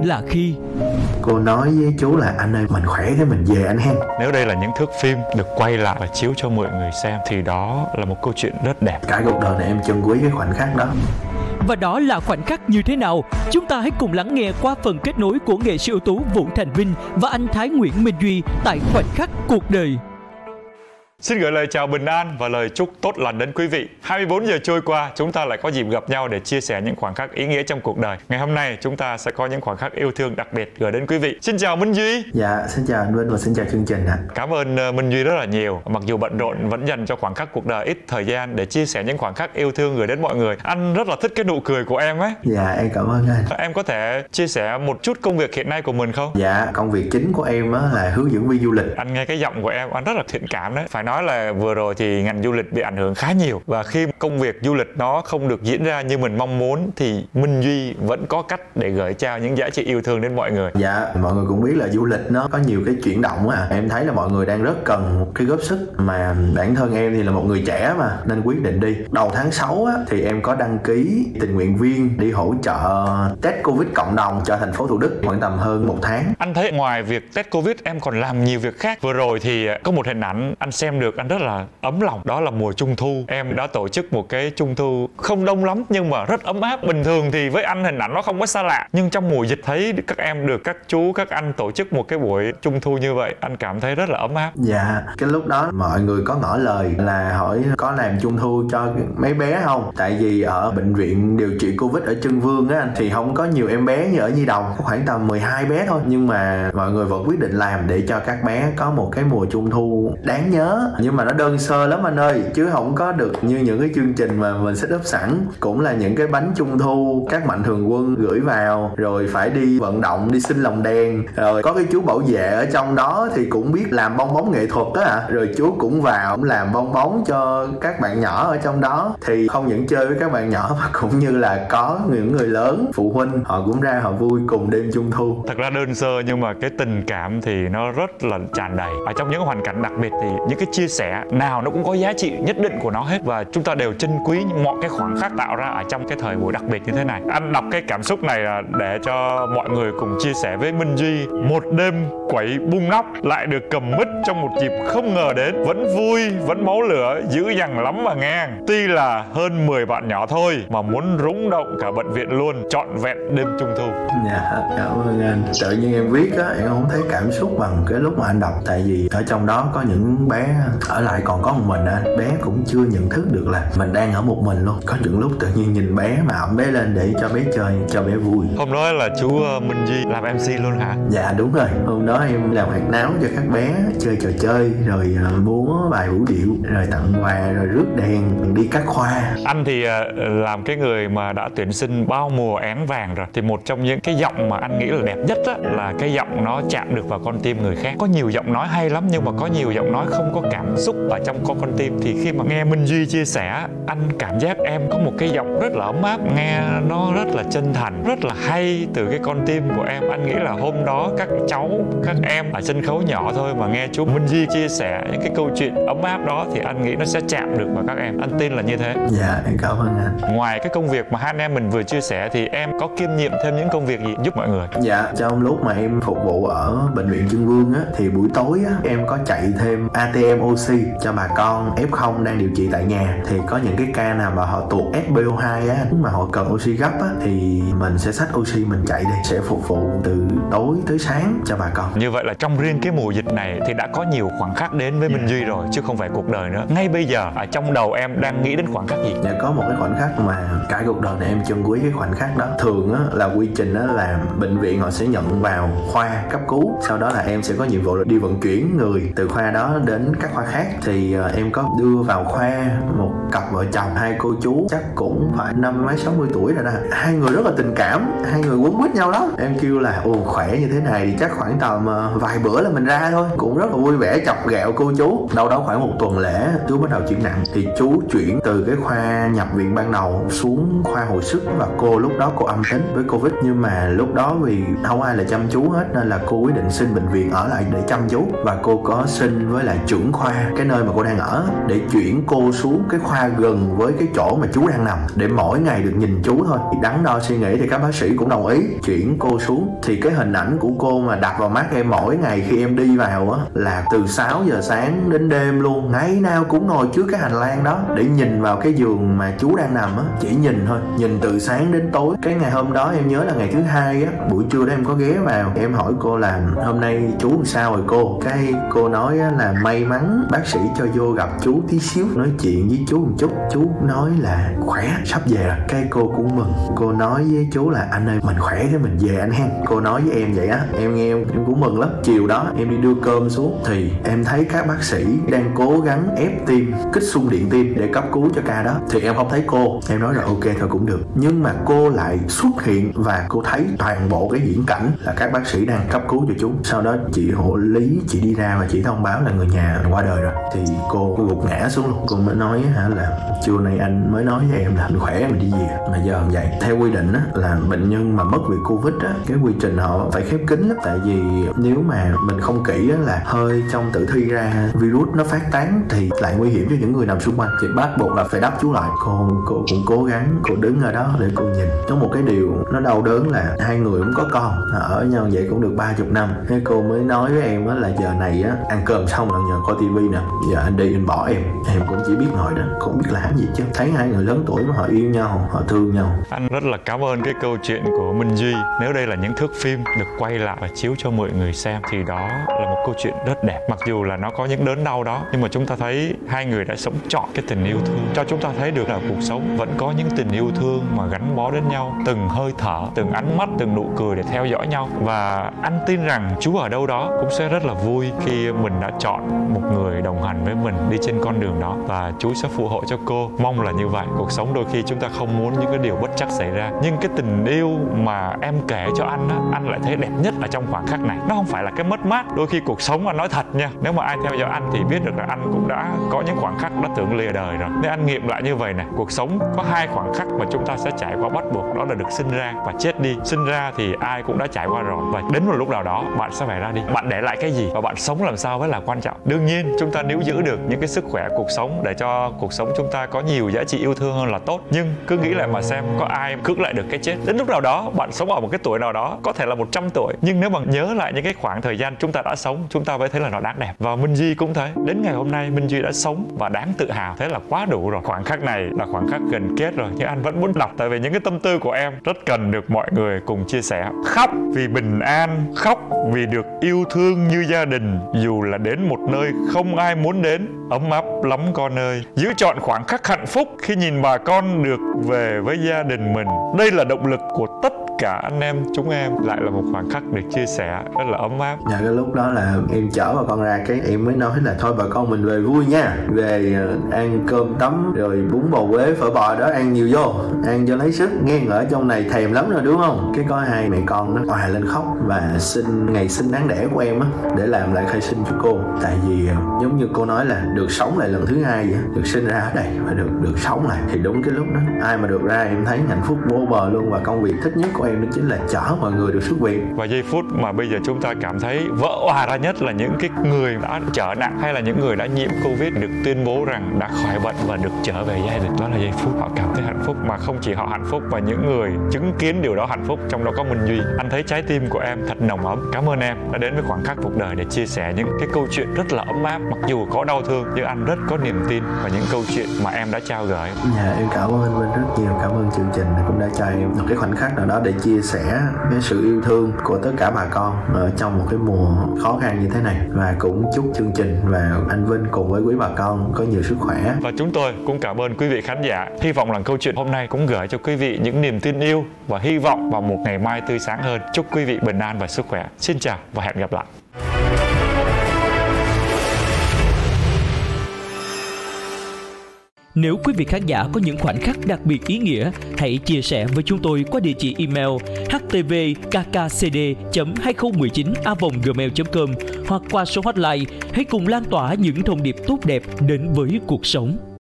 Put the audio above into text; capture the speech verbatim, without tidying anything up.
là khi cô nói với chú là anh ơi mình khỏe cái mình về anh hen. Nếu đây là những thước phim được quay lại và chiếu cho mọi người xem thì đó là một câu chuyện rất đẹp. Cả cuộc đời này em trân quý cái khoảnh khắc đó. Và đó là khoảnh khắc như thế nào? Chúng ta hãy cùng lắng nghe qua phần kết nối của nghệ sĩ ưu tú Vũ Thành Vinh và anh Thái Nguyễn Minh Duy tại Khoảnh khắc cuộc đời. Xin gửi lời chào bình an và lời chúc tốt lành đến quý vị. hai mươi bốn giờ trôi qua, chúng ta lại có dịp gặp nhau để chia sẻ những khoảnh khắc ý nghĩa trong cuộc đời. Ngày hôm nay, chúng ta sẽ có những khoảnh khắc yêu thương đặc biệt gửi đến quý vị. Xin chào Minh Duy. Dạ, xin chào anh Vinh và xin chào chương trình ạ. Cảm ơn uh, Minh Duy rất là nhiều. Mặc dù bận rộn vẫn dành cho khoảnh khắc cuộc đời ít thời gian để chia sẻ những khoảnh khắc yêu thương gửi đến mọi người. Anh rất là thích cái nụ cười của em ấy. Dạ, em cảm ơn anh. Em có thể chia sẻ một chút công việc hiện nay của mình không? Dạ, công việc chính của em á là hướng dẫn viên du lịch. Anh nghe cái giọng của em, anh rất là thiện cảm đấy. Phải nói là vừa rồi thì ngành du lịch bị ảnh hưởng khá nhiều, và khi công việc du lịch nó không được diễn ra như mình mong muốn thì Minh Duy vẫn có cách để gửi trao những giá trị yêu thương đến mọi người. Dạ, mọi người cũng biết là du lịch nó có nhiều cái chuyển động á. Em thấy là mọi người đang rất cần một cái góp sức, mà bản thân em thì là một người trẻ mà nên quyết định đi. Đầu tháng sáu á thì em có đăng ký tình nguyện viên đi hỗ trợ test Covid cộng đồng cho thành phố Thủ Đức khoảng tầm hơn một tháng. Anh thấy ngoài việc test Covid em còn làm nhiều việc khác. Vừa rồi thì có một hình ảnh anh xem được, anh rất là ấm lòng. Đó là mùa trung thu, em đã tổ chức một cái trung thu không đông lắm nhưng mà rất ấm áp. Bình thường thì với anh hình ảnh nó không có xa lạ, nhưng trong mùa dịch thấy các em được các chú các anh tổ chức một cái buổi trung thu như vậy, anh cảm thấy rất là ấm áp. Dạ, cái lúc đó mọi người có ngỏ lời là hỏi có làm trung thu cho mấy bé không, tại vì ở bệnh viện điều trị Covid ở Trưng Vương á thì không có nhiều em bé như ở Nhi Đồng, có khoảng tầm mười hai bé thôi, nhưng mà mọi người vẫn quyết định làm để cho các bé có một cái mùa trung thu đáng nhớ. Nhưng mà nó đơn sơ lắm anh ơi, chứ không có được như những cái chương trình mà mình set up sẵn. Cũng là những cái bánh trung thu các mạnh thường quân gửi vào, rồi phải đi vận động, đi xin lồng đèn, rồi có cái chú bảo vệ ở trong đó thì cũng biết làm bong bóng nghệ thuật á ạ, rồi chú cũng vào cũng làm bong bóng cho các bạn nhỏ ở trong đó. Thì không những chơi với các bạn nhỏ mà cũng như là có những người lớn, phụ huynh họ cũng ra họ vui cùng đêm trung thu. Thật ra đơn sơ nhưng mà cái tình cảm thì nó rất là tràn đầy. Ở trong những hoàn cảnh đặc biệt thì những cái chia sẻ nào nó cũng có giá trị nhất định của nó hết, và chúng ta đều trân quý mọi cái khoảnh khắc tạo ra ở trong cái thời buổi đặc biệt như thế này. Anh đọc cái cảm xúc này là để cho mọi người cùng chia sẻ với Minh Duy. Một đêm quẩy bung nóc lại được cầm mic trong một dịp không ngờ đến, vẫn vui, vẫn máu lửa, dữ dằn lắm mà nghe. Tuy là hơn mười bạn nhỏ thôi mà muốn rúng động cả bệnh viện luôn, trọn vẹn đêm trung thu. Dạ, cảm ơn anh. Tự nhiên em viết á, em không thấy cảm xúc bằng cái lúc mà anh đọc, tại vì ở trong đó có những bé ở lại còn có một mình anh, bé cũng chưa nhận thức được là mình đang ở một mình luôn. Có những lúc tự nhiên nhìn bé mà ẵm bé lên để cho bé chơi, cho bé vui. Hôm đó là chú uh, Minh Duy làm em xê luôn hả? Dạ đúng rồi, hôm đó em làm hoạt náo cho các bé chơi trò chơi, rồi uh, múa bài vũ điệu, rồi tặng quà, rồi rước đèn, đi các khoa. Anh thì uh, làm cái người mà đã tuyển sinh bao mùa én vàng rồi, thì một trong những cái giọng mà anh nghĩ là đẹp nhất á, là cái giọng nó chạm được vào con tim người khác. Có nhiều giọng nói hay lắm nhưng mà có nhiều giọng nói không có cảm xúc ở trong con con tim. Thì khi mà nghe Minh Duy chia sẻ, anh cảm giác em có một cái giọng rất là ấm áp, nghe nó rất là chân thành, rất là hay từ cái con tim của em. Anh nghĩ là hôm đó các cháu, các em ở sân khấu nhỏ thôi mà nghe chú Minh Duy chia sẻ những cái câu chuyện ấm áp đó thì anh nghĩ nó sẽ chạm được vào các em. Anh tin là như thế. Dạ, em cảm ơn anh. Ngoài cái công việc mà hai anh em mình vừa chia sẻ thì em có kiêm nhiệm thêm những công việc gì giúp mọi người? Dạ, trong lúc mà em phục vụ ở bệnh viện Trưng Vương á, thì buổi tối á, em có chạy thêm a tê em oxy cho bà con ép không đang điều trị tại nhà. Thì có những cái ca nào mà họ tụt ép pê o hai á, mà họ cần oxy gấp á, thì mình sẽ xách oxy mình chạy đi, sẽ phục vụ từ tối tới sáng cho bà con. Như vậy là trong riêng cái mùa dịch này thì đã có nhiều khoảnh khắc đến với Minh Duy rồi, chứ không phải cuộc đời nữa. Ngay bây giờ ở trong đầu em đang nghĩ đến khoảnh khắc gì? Dạ, có một cái khoảnh khắc mà cả cuộc đời này em trân quý cái khoảnh khắc đó. Thường á là quy trình á là bệnh viện họ sẽ nhận vào khoa cấp cứu, sau đó là em sẽ có nhiệm vụ là đi vận chuyển người từ khoa đó đến các khoa khác. Thì uh, em có đưa vào khoa một cặp vợ chồng, hai cô chú chắc cũng phải năm mấy sáu mươi tuổi rồi đó. Hai người rất là tình cảm, hai người quấn quýt nhau lắm. Em kêu là ồ khỏe như thế này thì chắc khoảng tầm uh, vài bữa là mình ra thôi. Cũng rất là vui vẻ chọc ghẹo cô chú. Đâu đó khoảng một tuần lễ chú bắt đầu chuyển nặng, thì chú chuyển từ cái khoa nhập viện ban đầu xuống khoa hồi sức, và cô lúc đó cô âm tính với Covid. Nhưng mà lúc đó vì không ai là chăm chú hết nên là cô quyết định xin bệnh viện ở lại để chăm chú, và cô có xin với lại trưởng khoa cái nơi mà cô đang ở để chuyển cô xuống cái khoa gần với cái chỗ mà chú đang nằm, để mỗi ngày được nhìn chú thôi. Thì đắn đo suy nghĩ thì các bác sĩ cũng đồng ý chuyển cô xuống. Thì cái hình ảnh của cô mà đập vào mắt em mỗi ngày khi em đi vào á là từ sáu giờ sáng đến đêm luôn, ngày nào cũng ngồi trước cái hành lang đó để nhìn vào cái giường mà chú đang nằm á, chỉ nhìn thôi, nhìn từ sáng đến tối. Cái ngày hôm đó em nhớ là ngày thứ hai á, buổi trưa đó em có ghé vào, em hỏi cô là hôm nay chú làm sao rồi cô. Cái cô nói á, là may mắn bác sĩ cho vô gặp chú tí xíu, nói chuyện với chú một chút. Chú nói là khỏe, sắp về rồi. Cái cô cũng mừng, cô nói với chú là anh ơi mình khỏe cái mình về anh hen. Cô nói với em vậy á, em nghe em, em cũng mừng lắm. Chiều đó em đi đưa cơm xuống thì em thấy các bác sĩ đang cố gắng ép tim, kích xung điện tim để cấp cứu cho ca đó. Thì em không thấy cô, em nói rồi ok thôi cũng được. Nhưng mà cô lại xuất hiện và cô thấy toàn bộ cái diễn cảnh là các bác sĩ đang cấp cứu cho chú. Sau đó chị hộ lý chị đi ra và chị thông báo là người nhà qua đời rồi. Thì cô, cô gục ngã xuống luôn. Cô mới nói hả là trưa nay anh mới nói với em là mình khỏe mình đi về. Mà giờ vậy theo quy định á, là bệnh nhân mà mất vì Covid á, cái quy trình họ phải khép kín lắm. Tại vì nếu mà mình không kỹ á, là hơi trong tử thi ra virus nó phát tán thì lại nguy hiểm cho những người nằm xung quanh. Thì bắt buộc là phải đắp chú lại. Cô cô cũng cố gắng, cô đứng ở đó để cô nhìn. Có một cái điều nó đau đớn là hai người cũng có con, ở nhau vậy cũng được ba chục năm. Thế cô mới nói với em á là giờ này á ăn cơm xong rồi nhờ coi tivi nè, giờ anh đi anh bỏ em, em cũng chỉ biết ngồi đó, cũng biết làm gì chứ. Thấy hai người lớn tuổi mà họ yêu nhau, họ thương nhau. Anh rất là cảm ơn cái câu chuyện của Minh Duy. Nếu đây là những thước phim được quay lại và chiếu cho mọi người xem thì đó là một câu chuyện rất đẹp. Mặc dù là nó có những đớn đau đó, nhưng mà chúng ta thấy hai người đã sống trọn cái tình yêu thương, cho chúng ta thấy được là cuộc sống vẫn có những tình yêu thương mà gắn bó đến nhau, từng hơi thở, từng ánh mắt, từng nụ cười để theo dõi nhau. Và anh tin rằng chú ở đâu đó cũng sẽ rất là vui khi mình đã chọn một người đồng hành với mình đi trên con đường đó, và chú sẽ phù hộ cho cô. Mong là như vậy. Cuộc sống đôi khi chúng ta không muốn những cái điều bất trắc xảy ra, nhưng cái tình yêu mà em kể cho anh á, anh lại thấy đẹp nhất ở trong khoảnh khắc này. Nó không phải là cái mất mát. Đôi khi cuộc sống, anh nói thật nha, nếu mà ai theo dõi anh thì biết được là anh cũng đã có những khoảnh khắc đã tưởng lìa đời rồi. Nên anh nghiệm lại như vậy này, cuộc sống có hai khoảnh khắc mà chúng ta sẽ trải qua bắt buộc, đó là được sinh ra và chết đi. Sinh ra thì ai cũng đã trải qua rồi, và đến một lúc nào đó bạn sẽ phải ra đi. Bạn để lại cái gì và bạn sống làm sao mới là quan trọng. Đương nhiên chúng ta nếu giữ được những cái sức khỏe cuộc sống để cho cuộc sống chúng ta có nhiều giá trị yêu thương hơn là tốt. Nhưng cứ nghĩ lại mà xem, có ai cưỡng lại được cái chết. Đến lúc nào đó bạn sống ở một cái tuổi nào đó, có thể là một trăm tuổi, nhưng nếu mà nhớ lại những cái khoảng thời gian chúng ta đã sống, chúng ta mới thấy là nó đáng đẹp. Và Minh Duy cũng thế, đến ngày hôm nay Minh Duy đã sống và đáng tự hào, thế là quá đủ rồi. Khoảnh khắc này là khoảnh khắc gần kết rồi, nhưng anh vẫn muốn đọc, tại vì những cái tâm tư của em rất cần được mọi người cùng chia sẻ. Khóc vì bình an, khóc vì được yêu thương như gia đình, dù là đến một nơi không ai muốn đến. Ấm áp lắm con ơi. Giữ chọn khoảnh khắc hạnh phúc khi nhìn bà con được về với gia đình mình. Đây là động lực của tất cả anh em chúng em. Lại là một khoảnh khắc được chia sẻ rất là ấm áp. Dạ, cái lúc đó là em chở bà con ra, cái em mới nói là thôi bà con mình về vui nha, về ăn cơm tấm rồi bún bò Huế phở bò đó ăn nhiều vô, ăn cho lấy sức. Nghe ở trong này thèm lắm rồi đúng không. Cái có hai mẹ con nó òa lên khóc và xin ngày sinh đáng đẻ của em á để làm lại khai sinh cho cô. Tại vì giống như cô nói là được sống lại lần thứ hai vậy, được sinh ra ở đây và được được sống lại. Thì đúng cái lúc đó ai mà được ra em thấy hạnh phúc vô bờ luôn. Và công việc thích nhất của em đó chính là chở mọi người được xuất viện. Và giây phút mà bây giờ chúng ta cảm thấy vỡ òa ra nhất là những cái người đã trở nặng hay là những người đã nhiễm Covid được tuyên bố rằng đã khỏi bệnh và được trở về gia đình. Đó là giây phút họ cảm thấy hạnh phúc, mà không chỉ họ hạnh phúc và những người chứng kiến điều đó hạnh phúc, trong đó có Minh Duy. Anh thấy trái tim của em thật nồng ấm. Cảm ơn em đã đến với khoảnh khắc cuộc đời để chia sẻ những cái câu chuyện rất là ấm áp. Mặc dù có đau thương nhưng anh rất có niềm tin vào những câu chuyện mà em đã trao gửi. Dạ, em cảm ơn anh Vinh rất nhiều. Cảm ơn chương trình cũng đã cho em một cái khoảnh khắc nào đó để chia sẻ cái sự yêu thương của tất cả bà con ở trong một cái mùa khó khăn như thế này. Và cũng chúc chương trình và anh Vinh cùng với quý bà con có nhiều sức khỏe. Và chúng tôi cũng cảm ơn quý vị khán giả. Hy vọng là câu chuyện hôm nay cũng gửi cho quý vị những niềm tin yêu và hy vọng vào một ngày mai tươi sáng hơn. Chúc quý vị bình an và sức khỏe. Xin chào và hẹn gặp lại. Nếu quý vị khán giả có những khoảnh khắc đặc biệt ý nghĩa, hãy chia sẻ với chúng tôi qua địa chỉ email h t v k k c d chấm hai không một chín a còng gmail chấm com hoặc qua số hotline. Hãy cùng lan tỏa những thông điệp tốt đẹp đến với cuộc sống.